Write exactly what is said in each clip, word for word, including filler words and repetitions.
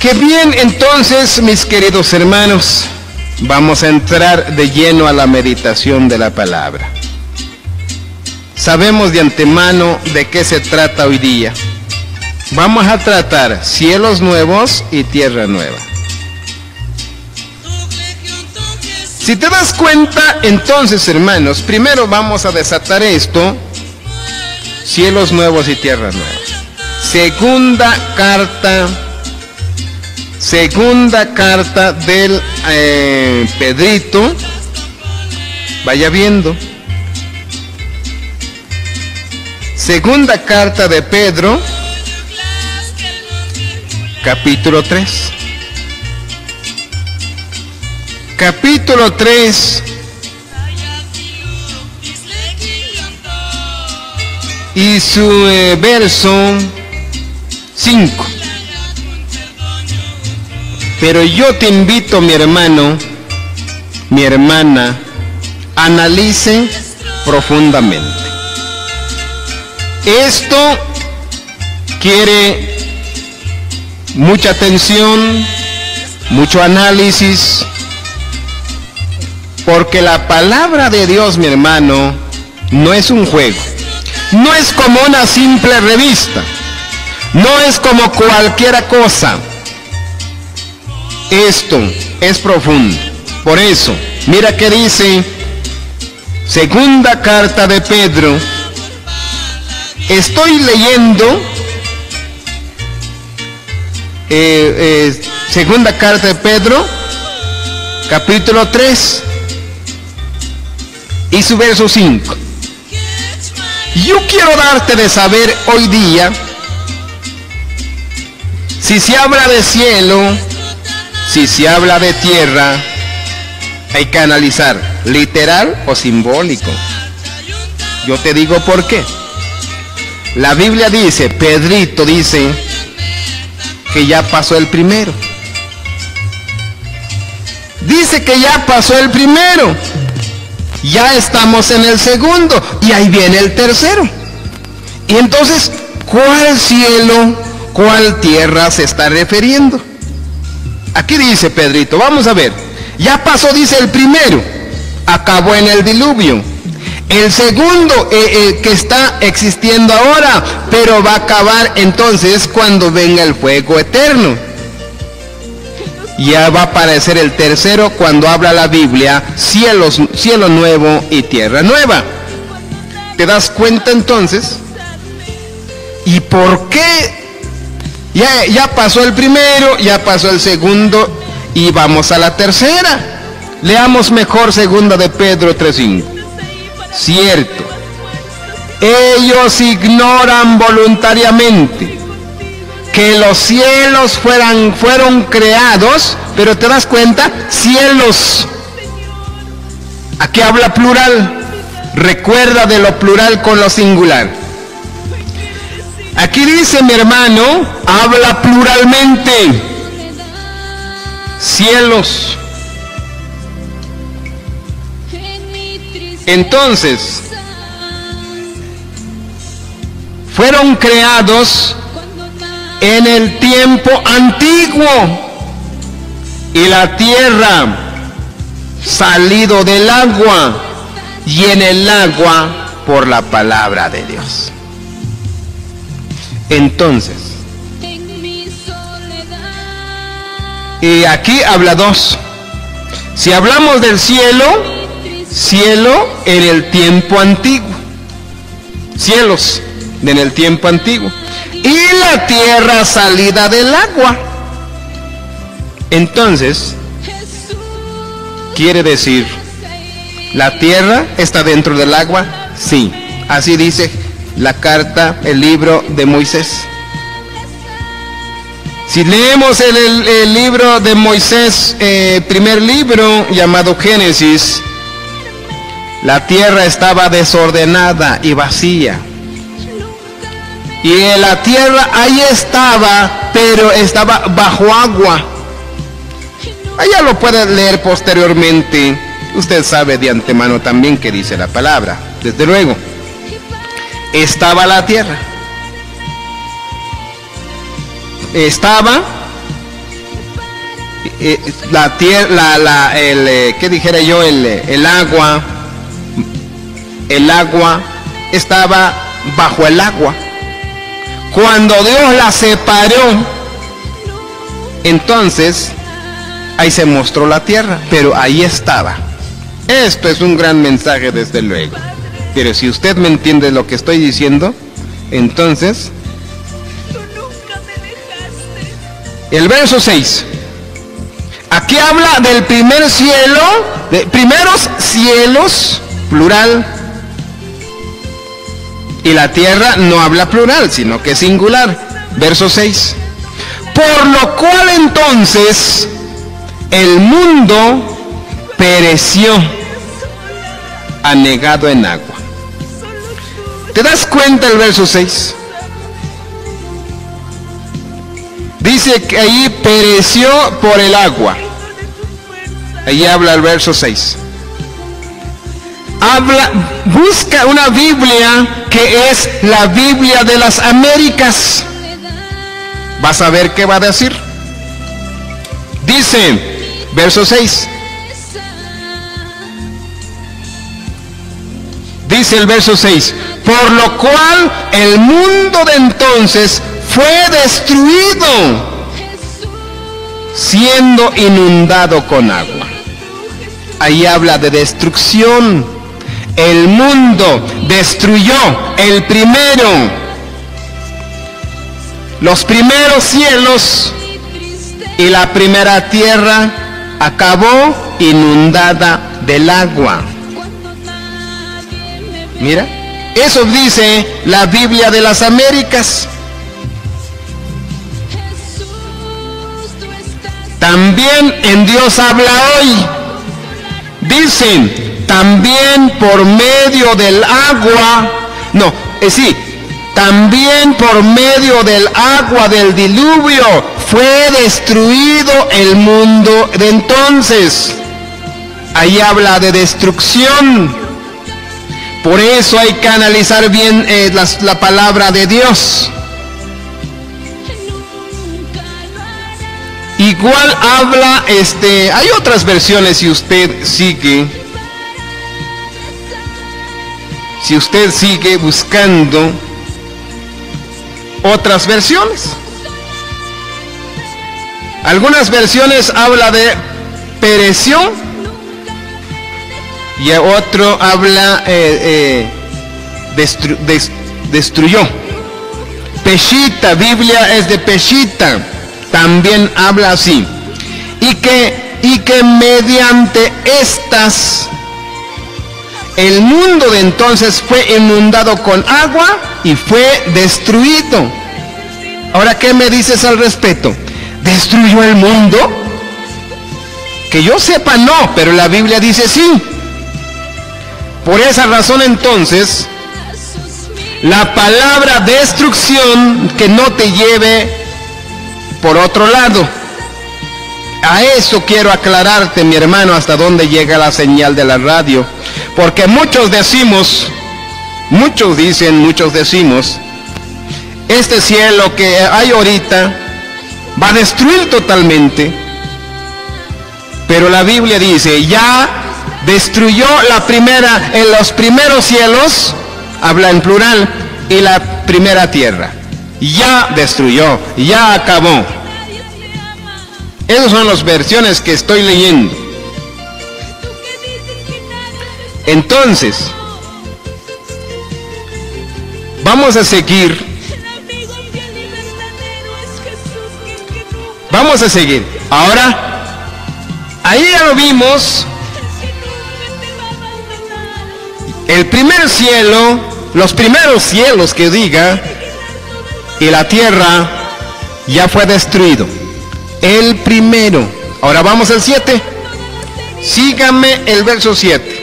Qué bien, entonces, mis queridos hermanos, vamos a entrar de lleno a la meditación de la palabra. Sabemos de antemano de qué se trata hoy día. Vamos a tratar cielos nuevos y tierra nueva. Si te das cuenta, entonces, hermanos, primero vamos a desatar esto, cielos nuevos y tierra nueva. Segunda carta, segunda carta del eh, Pedrito, vaya viendo. Segunda carta de Pedro, capítulo tres. Capítulo tres. Y su eh, verso cinco. Pero yo te invito, mi hermano, mi hermana, analice profundamente. Esto quiere mucha atención, mucho análisis, porque la palabra de Dios, mi hermano, no es un juego, no es como una simple revista, no es como cualquier cosa. Esto es profundo. Por eso, mira que dice segunda carta de Pedro. Estoy leyendo eh, eh, segunda carta de Pedro, capítulo tres y su verso cinco. Yo quiero darte de saber hoy día, si se habla de cielo, si se habla de tierra, hay que analizar literal o simbólico. Yo te digo por qué. La Biblia dice, Pedrito dice, que ya pasó el primero. Dice que ya pasó el primero. Ya estamos en el segundo. Y ahí viene el tercero. Y entonces, ¿cuál cielo, cuál tierra se está refiriendo? Aquí dice Pedrito, vamos a ver. Ya pasó, dice, el primero. Acabó en el diluvio. El segundo eh, eh, que está existiendo ahora, pero va a acabar entonces cuando venga el fuego eterno. Ya va a aparecer el tercero cuando habla la Biblia, cielos, cielo nuevo y tierra nueva. ¿Te das cuenta entonces? ¿Y por qué? Ya, ya pasó el primero, ya pasó el segundo y vamos a la tercera. Leamos mejor segunda de Pedro tres cinco. Cierto, ellos ignoran voluntariamente que los cielos fueran, fueron creados, pero te das cuenta, cielos, aquí habla plural, recuerda de lo plural con lo singular. Aquí dice, mi hermano, habla pluralmente, cielos. Entonces, fueron creados en el tiempo antiguo y la tierra salido del agua y en el agua por la palabra de Dios. Entonces, y aquí habla dos. Si hablamos del cielo, cielo en el tiempo antiguo, cielos en el tiempo antiguo, y la tierra salida del agua. Entonces, quiere decir, ¿la tierra está dentro del agua? Sí, así dice la carta, el libro de Moisés. Si leemos el, el, el libro de Moisés, eh, primer libro llamado Génesis, la tierra estaba desordenada y vacía. Y en la tierra ahí estaba, pero estaba bajo agua. Allá lo puede leer posteriormente. Usted sabe de antemano también qué dice la palabra. Desde luego, estaba la tierra. Estaba eh, la tierra, la, la, el, eh, ¿qué dijera yo? El, el agua, el agua estaba bajo el agua. Cuando Dios la separó, entonces ahí se mostró la tierra, pero ahí estaba. Esto es un gran mensaje, desde luego. Pero si usted me entiende lo que estoy diciendo, entonces, el verso seis. Aquí habla del primer cielo, de primeros cielos, plural. Y la tierra no habla plural, sino que es singular. Verso seis. Por lo cual entonces el mundo pereció, anegado en agua. ¿Te das cuenta el verso seis? Dice que ahí pereció por el agua. Ahí habla el verso seis. Habla, busca una Biblia que es la Biblia de las Américas. Vas a ver qué va a decir. Dice, verso seis. Dice el verso seis. Por lo cual el mundo de entonces fue destruido, siendo inundado con agua. Ahí habla de destrucción. El mundo destruyó el primero, los primeros cielos, y la primera tierra acabó inundada del agua. Mira, eso dice la Biblia de las Américas. También en Dios habla hoy. Dicen, también por medio del agua, no, es decir, también por medio del agua del diluvio fue destruido el mundo de entonces. Ahí habla de destrucción. Por eso hay que analizar bien eh, la, la palabra de Dios. Igual habla, este, hay otras versiones si usted sigue, si usted sigue buscando otras versiones. Algunas versiones habla de pereció y otro habla eh, eh, destru, des, destruyó. Peshita, Biblia es de Peshita, también habla así. Y que, y que mediante estas el mundo de entonces fue inundado con agua y fue destruido. Ahora, ¿qué me dices al respecto? ¿Destruyó el mundo? Que yo sepa no, pero la Biblia dice sí. Por esa razón entonces, la palabra destrucción, que no te lleve por otro lado. A eso quiero aclararte, mi hermano, hasta dónde llega la señal de la radio. Porque muchos decimos, muchos dicen, muchos decimos, este cielo que hay ahorita va a destruir totalmente. Pero la Biblia dice, ya destruyó la primera, en los primeros cielos, habla en plural, y la primera tierra. Ya destruyó, ya acabó. Esas son las versiones que estoy leyendo. Entonces, vamos a seguir. Vamos a seguir. Ahora, ahí ya lo vimos. El primer cielo, los primeros cielos que diga, y la tierra ya fue destruido. El primero. Ahora vamos al siete. Sígame el verso siete.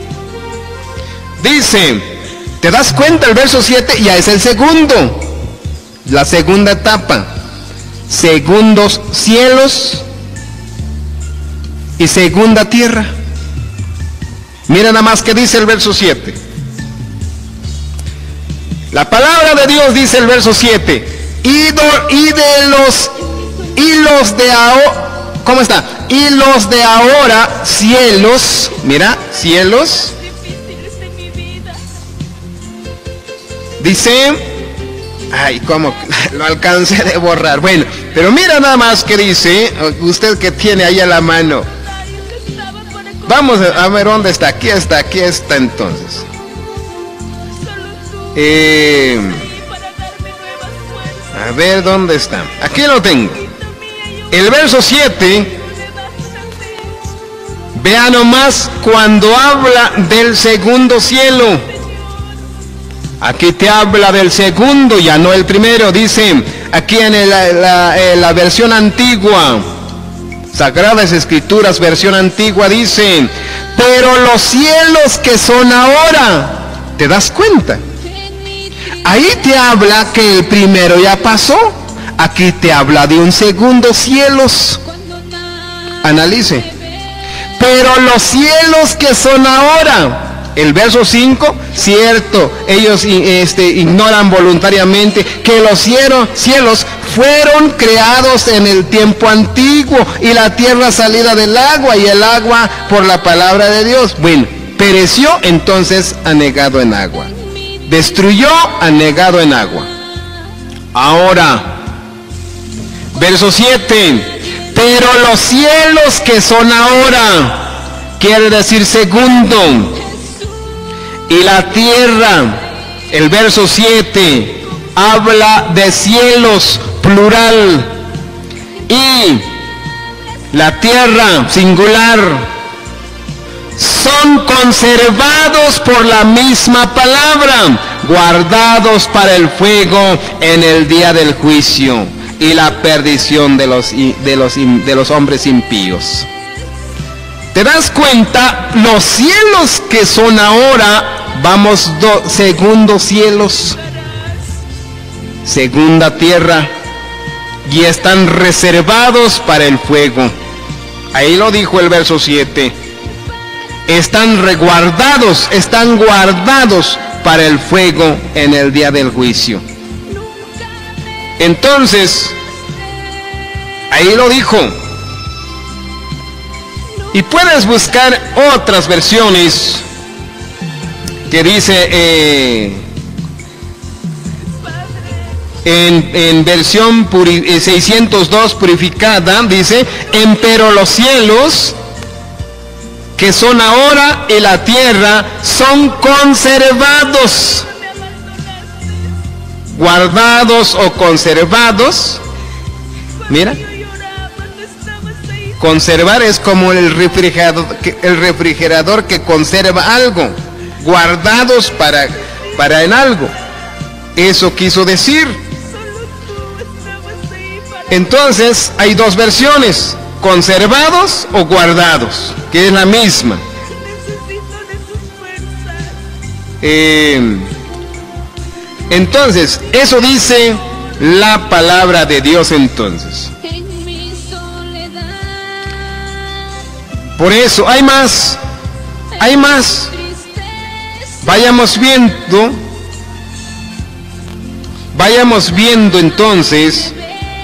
Dice, ¿te das cuenta? El verso siete ya es el segundo, la segunda etapa. Segundos cielos y segunda tierra. Mira nada más que dice el verso siete. La palabra de Dios dice el verso siete. Y, do, y de los hilos de, ao, ¿cómo está? Y los de ahora, cielos, mira, cielos, dice, ay, ¿cómo lo alcancé de borrar? Bueno, pero mira nada más que dice, usted que tiene ahí a la mano. Vamos a ver dónde está, aquí está, aquí está entonces. Eh, a ver dónde está, aquí lo tengo. El verso siete, vea nomás cuando habla del segundo cielo. Aquí te habla del segundo, ya no el primero. Dice aquí en el, la, la versión antigua, Sagradas Escrituras, versión antigua, dice, pero los cielos que son ahora, ¿te das cuenta? Ahí te habla que el primero ya pasó. Aquí te habla de un segundo cielos. Analice. Pero los cielos que son ahora, el verso cinco, cierto, ellos este, ignoran voluntariamente que los cielos, cielos fueron creados en el tiempo antiguo, y la tierra salida del agua, y el agua por la palabra de Dios. Bueno, pereció, entonces anegado en agua. Destruyó, anegado en agua. Ahora, verso siete, pero los cielos que son ahora, quiere decir segundo, y la tierra, el verso siete, habla de cielos, plural, y la tierra, singular, son conservados por la misma palabra, guardados para el fuego en el día del juicio y la perdición de los, de los, de los hombres impíos. ¿Te das cuenta? Los cielos que son ahora, vamos, do, segundos cielos, segunda tierra, y están reservados para el fuego. Ahí lo dijo el verso siete. Están resguardados, están guardados para el fuego en el día del juicio. Entonces, ahí lo dijo. Y puedes buscar otras versiones que dice eh, en, en versión puri, seiscientos dos purificada, dice, empero los cielos que son ahora y la tierra son conservados, guardados o conservados. Mira, conservar es como el refrigerador, el refrigerador que conserva algo, guardados para, para en algo. Eso quiso decir. Entonces hay dos versiones, conservados o guardados, que es la misma. Eh, entonces, eso dice la palabra de Dios entonces. Por eso, hay más, hay más. Vayamos viendo, vayamos viendo entonces.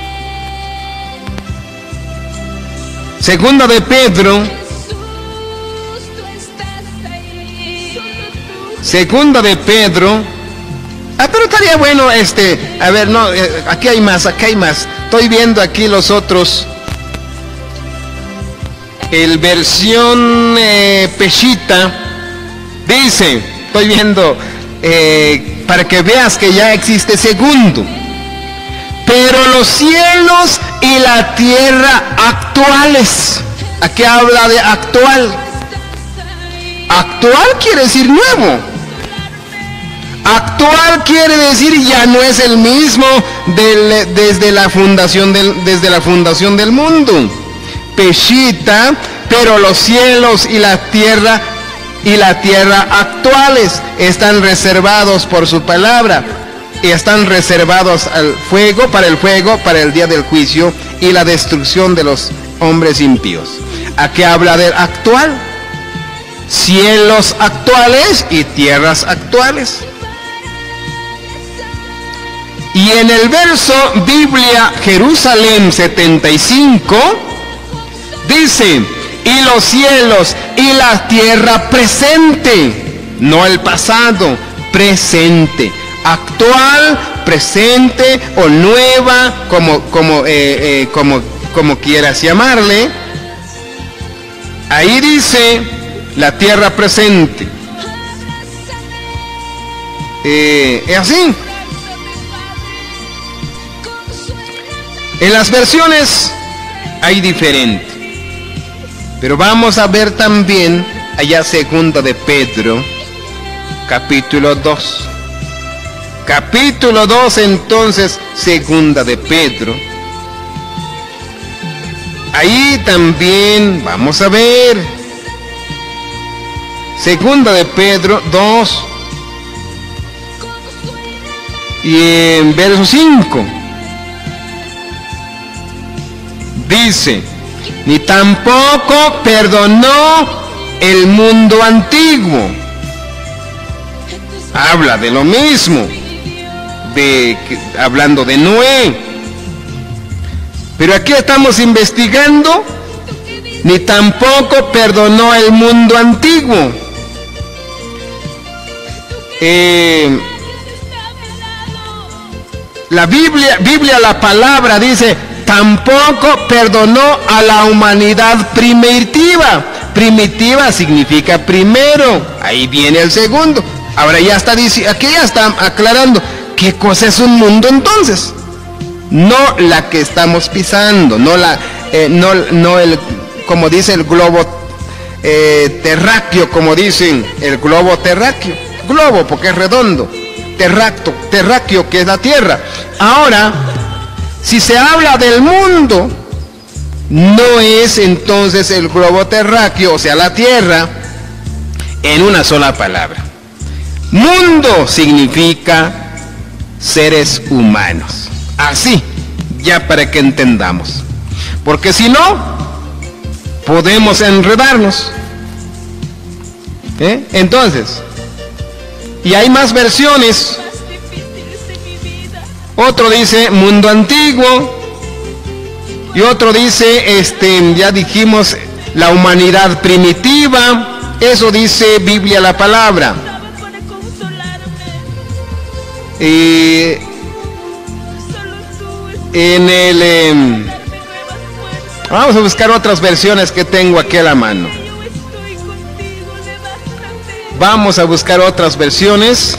Segunda de Pedro, segunda de Pedro, ah, pero estaría bueno este, a ver, no, eh, aquí hay más, aquí hay más, estoy viendo aquí los otros, el versión eh, Peshita, dice, estoy viendo, eh, para que veas que ya existe segundo. Pero los cielos y la tierra actuales. Aquí habla de actual. Actual quiere decir nuevo. Actual quiere decir ya no es el mismo del, desde, la fundación del, desde la fundación del mundo. Peshita, pero los cielos y la tierra y la tierra actuales están reservados por su palabra. Y están reservados al fuego, para el fuego, para el día del juicio y la destrucción de los hombres impíos. Aquí habla del actual, cielos actuales y tierras actuales. Y en el verso Biblia Jerusalén setenta y cinco, Dice, y los cielos y la tierra presente, no el pasado, presente, actual, presente o nueva, como, como, eh, eh, como, como quieras llamarle. Ahí dice la tierra presente. Eh, es así. En las versiones hay diferente, pero vamos a ver también allá segunda de Pedro, capítulo dos. Capítulo dos, entonces, segunda de Pedro. Ahí también vamos a ver segunda de Pedro dos y en verso cinco dice, ni tampoco perdonó el mundo antiguo. Habla de lo mismo, de, hablando de Noé. Pero aquí estamos investigando, ni tampoco perdonó el mundo antiguo. Eh, la Biblia, Biblia, la palabra dice, tampoco perdonó a la humanidad primitiva. Primitiva significa primero. Ahí viene el segundo. Ahora ya está diciendo, aquí ya está aclarando qué cosa es un mundo entonces. No la que estamos pisando, no la, eh, no, no el, como dice el globo eh, terráqueo, como dicen el globo terráqueo, globo porque es redondo, terráqueo, terráqueo que es la tierra. Ahora, si se habla del mundo, no es entonces el globo terráqueo, o sea la tierra, en una sola palabra. Mundo significa seres humanos. Así, ya para que entendamos. Porque si no, podemos enredarnos. ¿Eh? Entonces, y hay más versiones. Otro dice mundo antiguo. Y otro dice, este, ya dijimos, la humanidad primitiva. Eso dice Biblia la palabra. Y en el eh, vamos a buscar otras versiones que tengo aquí a la mano. Vamos a buscar otras versiones.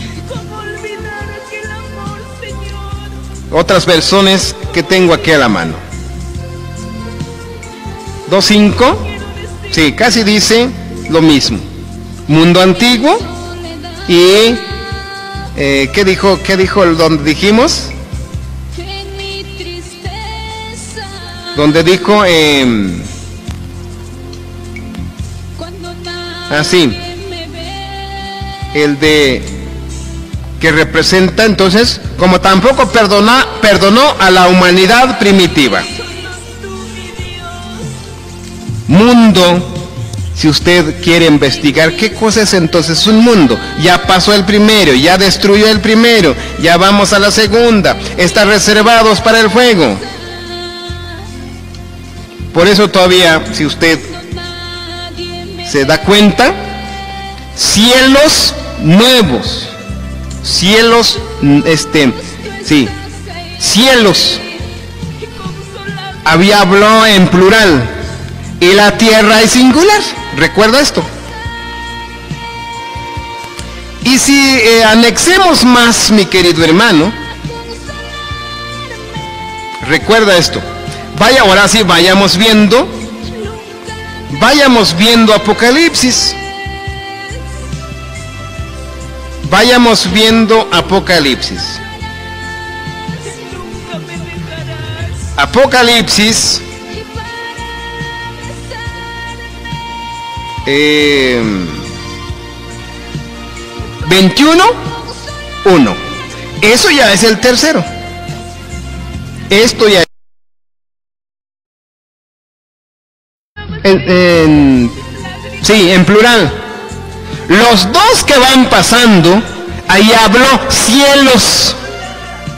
Otras versiones que tengo aquí a la mano. dos cinco. Sí, casi dice lo mismo. Mundo antiguo. Y eh, ¿qué dijo? ¿Qué dijo donde dijimos? Donde dijo eh, así, el de que representa entonces, como tampoco perdona, perdonó a la humanidad primitiva. Mundo, si usted quiere investigar qué cosa es entonces un mundo, ya pasó el primero, ya destruyó el primero, ya vamos a la segunda, está reservados para el fuego. Por eso todavía, si usted se da cuenta, cielos nuevos, cielos, este, sí, cielos, había hablado en plural, y la tierra es singular, recuerda esto. Y si eh, anexemos más, mi querido hermano, recuerda esto. Vaya, ahora sí, vayamos viendo, vayamos viendo Apocalipsis, vayamos viendo Apocalipsis. Apocalipsis, eh, veintiuno, uno. Eso ya es el tercero. Esto ya En, en, sí, en plural. Los dos que van pasando, ahí habló cielos.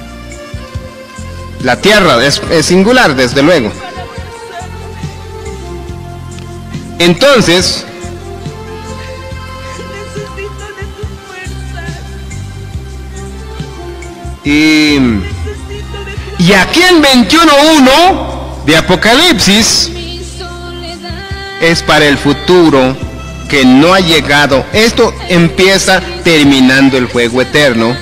La tierra es, es singular, desde luego. Entonces, y, y aquí en veintiuno uno de Apocalipsis es para el futuro que no ha llegado. Esto empieza terminando el juego eterno.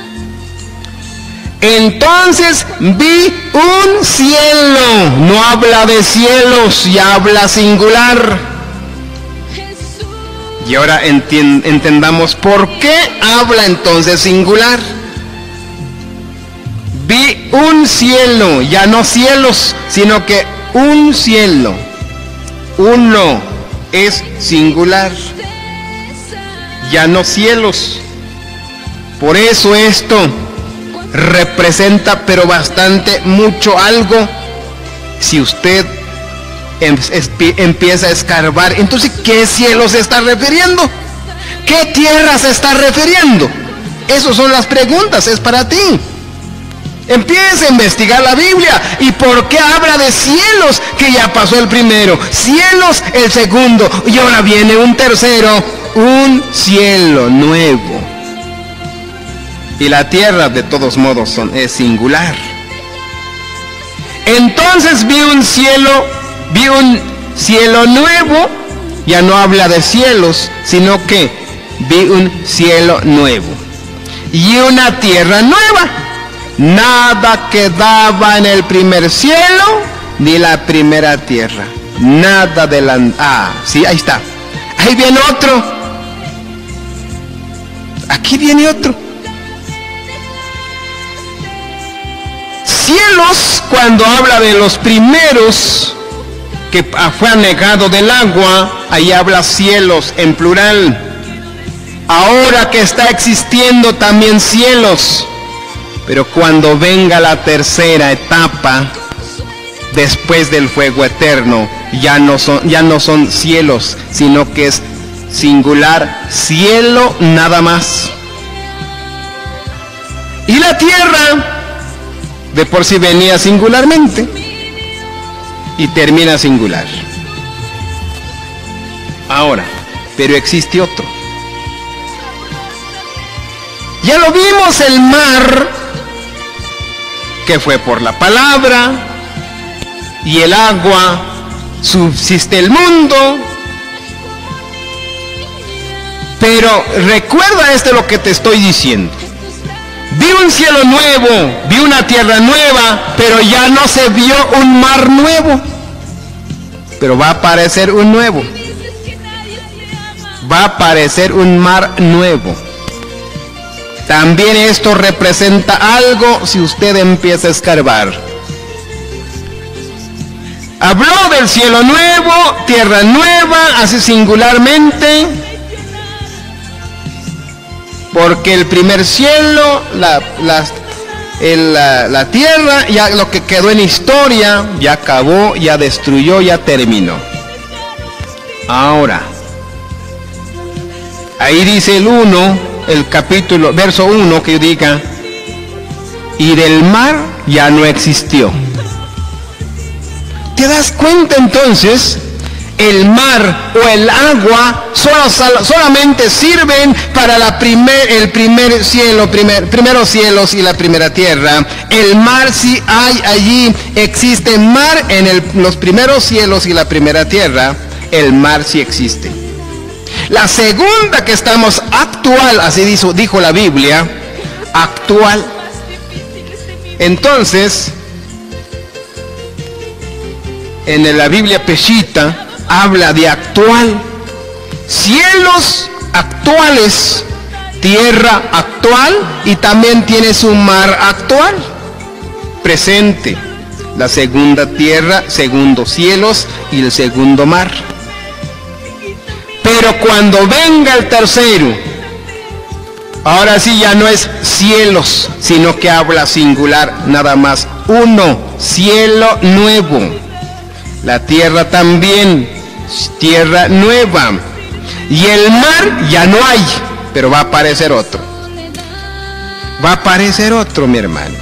Entonces vi un cielo, no habla de cielos, ya habla singular. Y ahora enti- entendamos por qué habla entonces singular. Vi un cielo, ya no cielos, sino que un cielo. Uno es singular, ya no cielos. Por eso esto representa pero bastante mucho algo. Si usted em, espi, empieza a escarbar, entonces ¿qué cielo se está refiriendo? ¿Qué tierra se está refiriendo? Esas son las preguntas, es para ti. Empieza a investigar la Biblia. ¿Y por qué habla de cielos? Que ya pasó el primero, cielos el segundo, y ahora viene un tercero, un cielo nuevo. Y la tierra de todos modos son, es singular. Entonces vi un cielo, vi un cielo nuevo. Ya no habla de cielos, sino que vi un cielo nuevo y una tierra nueva. Nada quedaba en el primer cielo ni la primera tierra. Nada de la... Ah, sí, ahí está. Ahí viene otro. Aquí viene otro. Cielos, cuando habla de los primeros que fue anegado del agua, ahí habla cielos en plural. Ahora que está existiendo también cielos, pero cuando venga la tercera etapa, después del fuego eterno, ya no son, ya no son cielos, sino que es singular, cielo nada más. Y la tierra de por sí venía singularmente y termina singular. Ahora, pero existe otro. Ya lo vimos, el mar, que fue por la palabra, y el agua, subsiste el mundo. Pero recuerda esto lo que te estoy diciendo. Vi un cielo nuevo, vi una tierra nueva, pero ya no se vio un mar nuevo. Pero va a aparecer un nuevo. Va a aparecer un mar nuevo. También esto representa algo si usted empieza a escarbar. Habló del cielo nuevo, tierra nueva, así singularmente. Porque el primer cielo, la, la, el, la, la tierra, ya lo que quedó en historia, ya acabó, ya destruyó, ya terminó. Ahora, ahí dice el uno, el capítulo, verso uno, que diga, y del mar ya no existió. ¿Te das cuenta entonces? El mar o el agua solo, solamente sirven para la primer, el primer cielo, primer, primeros cielos y la primera tierra. El mar sí hay allí, existe mar en el, los primeros cielos y la primera tierra. El mar sí existe. La segunda que estamos actual, así dijo, dijo la Biblia, actual. Entonces, en la Biblia Peshitta habla de actual, cielos actuales, tierra actual, y también tiene su mar actual, presente, la segunda tierra, segundos cielos y el segundo mar. Pero cuando venga el tercero, ahora sí ya no es cielos, sino que habla singular, nada más, uno, cielo nuevo. La tierra también, tierra nueva. Y el mar ya no hay, pero va a aparecer otro. Va a aparecer otro, mi hermano.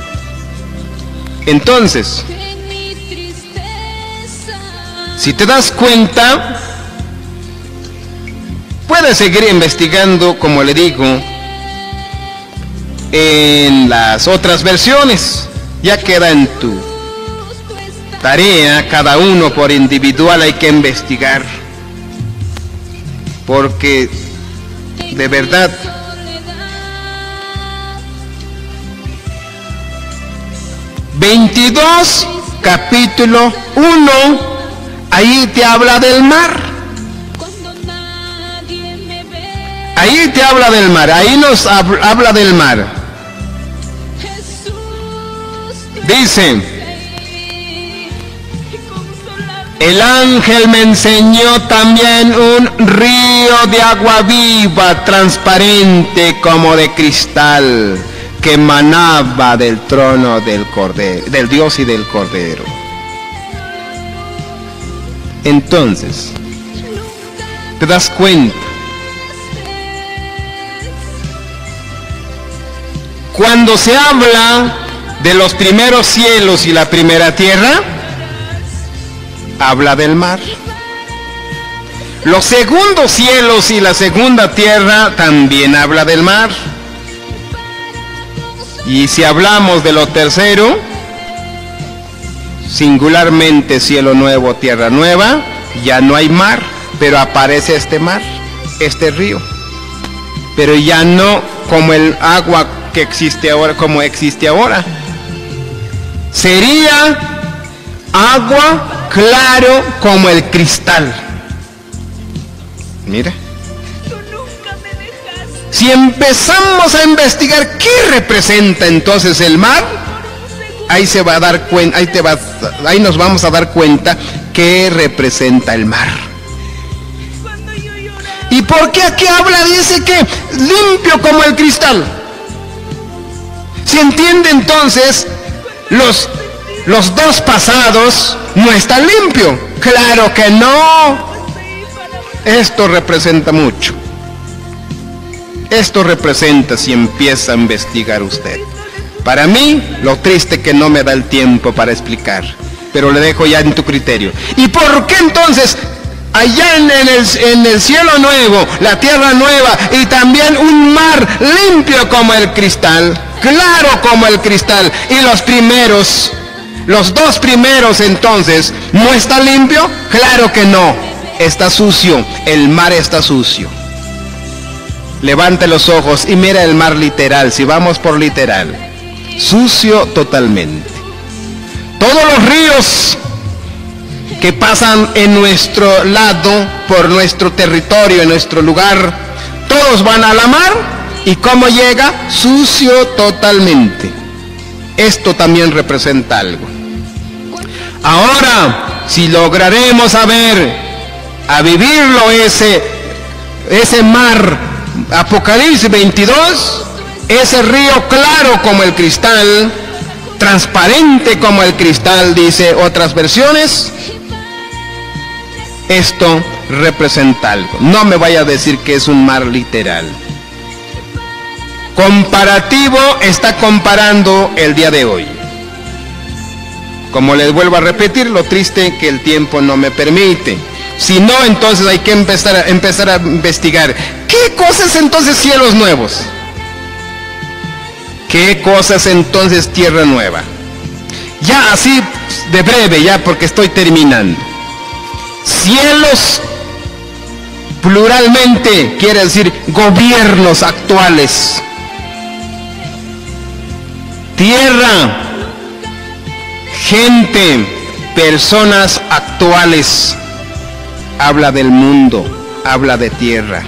Entonces, si te das cuenta, Puedes seguir investigando, como le digo, en las otras versiones. Ya queda en tu tarea, cada uno por individual hay que investigar. Porque de verdad veintidós capítulo uno, ahí te habla del mar. Ahí te habla del mar, ahí nos habla del mar. Dice: el ángel me enseñó también un río de agua viva, transparente como de cristal, que emanaba del trono del Cordero, del Dios y del Cordero. Entonces, ¿te das cuenta? Cuando se habla de los primeros cielos y la primera tierra, habla del mar. Los segundos cielos y la segunda tierra también habla del mar. Y si hablamos de lo tercero, singularmente cielo nuevo, tierra nueva, ya no hay mar, pero aparece este mar, este río. Pero ya no como el agua que existe ahora, como existe ahora. Sería agua claro como el cristal. Mira. Si empezamos a investigar qué representa entonces el mar, ahí se va a dar cuenta, ahí te va, ahí nos vamos a dar cuenta qué representa el mar. ¿Y por qué aquí habla? Dice que limpio como el cristal. ¿Se entiende entonces? Los, los dos pasados no están limpios. Claro que no. Esto representa mucho. Esto representa si empieza a investigar usted. Para mí, lo triste que no me da el tiempo para explicar, pero le dejo ya en tu criterio. ¿Y por qué entonces allá en el, en el cielo nuevo, la tierra nueva y también un mar limpio como el cristal, claro como el cristal, y los primeros, los dos primeros entonces, ¿no está limpio? Claro que no, está sucio, el mar está sucio. Levante los ojos y mira el mar literal, si vamos por literal, sucio totalmente. Todos los ríos que pasan en nuestro lado, por nuestro territorio, en nuestro lugar, todos van a la mar, y ¿cómo llega? Sucio totalmente. Esto también representa algo. Ahora, si lograremos a ver, a vivirlo ese, ese mar, Apocalipsis veintidós, ese río claro como el cristal, transparente como el cristal, dice otras versiones, esto representa algo. No me vaya a decir que es un mar literal. Comparativo, está comparando el día de hoy. Como les vuelvo a repetir, lo triste que el tiempo no me permite. Si no, entonces hay que empezar a, empezar a investigar. ¿Qué cosas entonces cielos nuevos? ¿Qué cosas entonces tierra nueva? Ya así de breve, ya porque estoy terminando. Cielos, pluralmente, quiere decir gobiernos actuales. Tierra, gente, personas actuales. Habla del mundo, habla de tierra.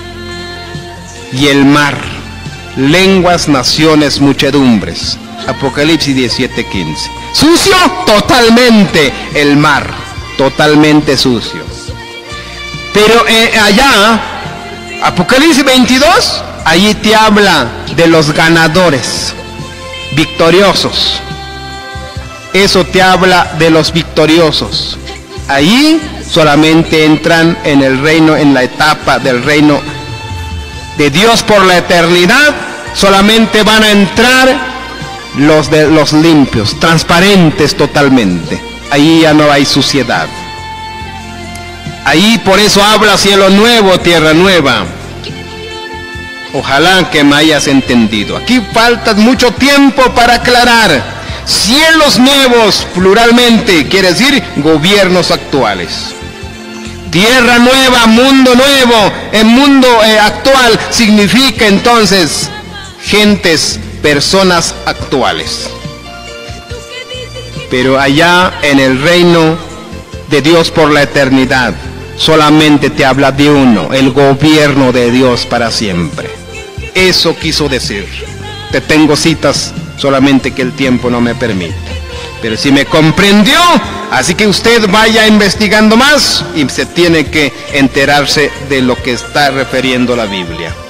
Y el mar, lenguas, naciones, muchedumbres. Apocalipsis diecisiete quince. Sucio totalmente el mar, totalmente sucio. Pero eh, allá, Apocalipsis veintidós, allí te habla de los ganadores, victoriosos. Eso te habla de los victoriosos. Allí solamente entran en el reino, en la etapa del reino de Dios por la eternidad. Solamente van a entrar los de los limpios, transparentes totalmente. Allí ya no hay suciedad. Ahí por eso habla cielo nuevo, tierra nueva. Ojalá que me hayas entendido. Aquí falta mucho tiempo para aclarar. Cielos nuevos, pluralmente, quiere decir gobiernos actuales. Tierra nueva, mundo nuevo. El mundo eh, actual significa entonces gentes, personas actuales. Pero allá en el reino de Dios por la eternidad, solamente te habla de uno, el gobierno de Dios para siempre. Eso quiso decir. Te tengo citas, solamente que el tiempo no me permite. Pero si me comprendió, así que usted vaya investigando más y se tiene que enterarse de lo que está refiriendo la Biblia.